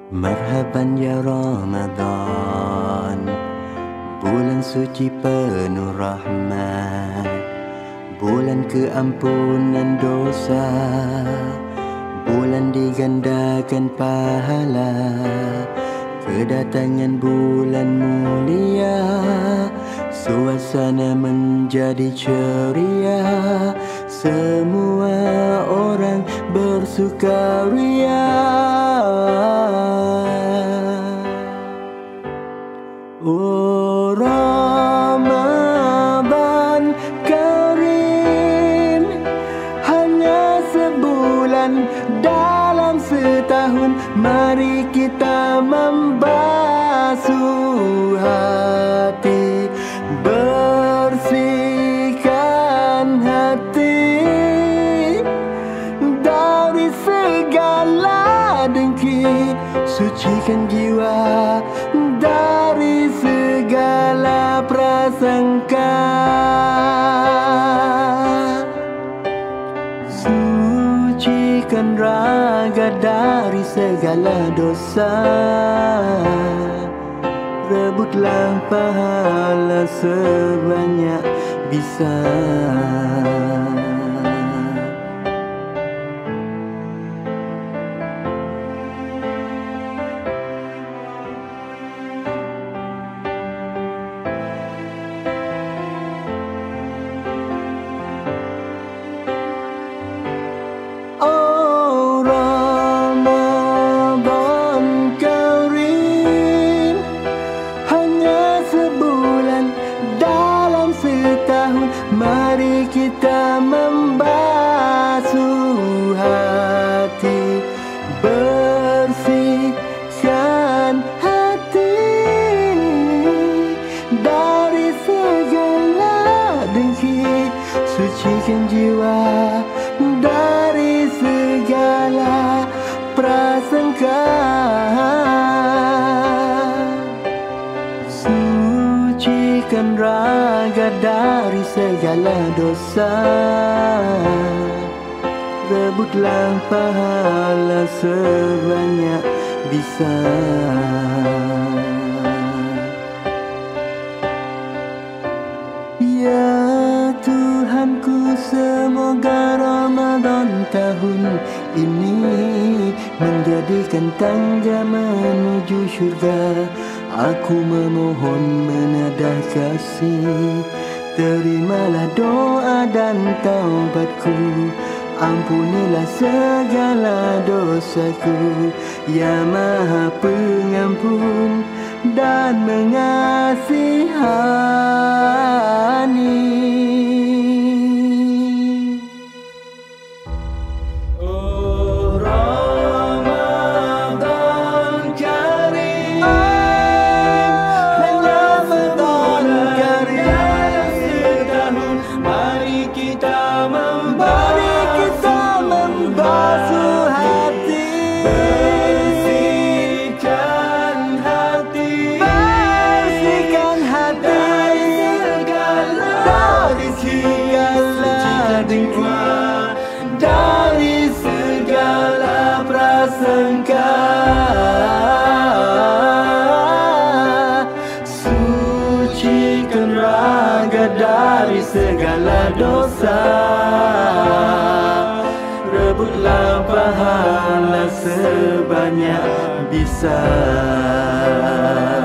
Marhaban ya Ramadan, bulan suci penuh rahmat, bulan keampunan dosa, bulan digandakan pahala. Kedatangan bulan mulia, suasana menjadi ceria, semua orang bersukaria. Oh Ramadan Karim, hanya sebulan dalam setahun, mari kita membasuh hati, bersihkan hati dari segala dengki, sucikan jiwa dari segala prasangka, sucikan raga dari segala dosa, rebutlah pahala sebanyak bisa. Oh Ramadan Karim, hanya sebulan dalam setahun, mari kita membasuh hati, bersihkan hati dari segala dengki, sucikan jiwa dari segala prasangka, sucikan raga dari segala dosa, rebutlah pahala sebanyak bisa. Ya Tuhanku, semoga Ramadan tahun ini menjadikan tangga menuju syurga. Aku memohon menadah kasih, terimalah doa dan taubatku, ampunilah segala dosaku, ya Maha Pengampun dan mengasihani. Oh Ramadan Karim, hanya sebulan dalam setahun, mari kita membasuh hati, bersihkan hati dari segala dengki, dari segala prasangka, sucikan raga dari segala dosa, rebutlah pahala sebanyak bisa.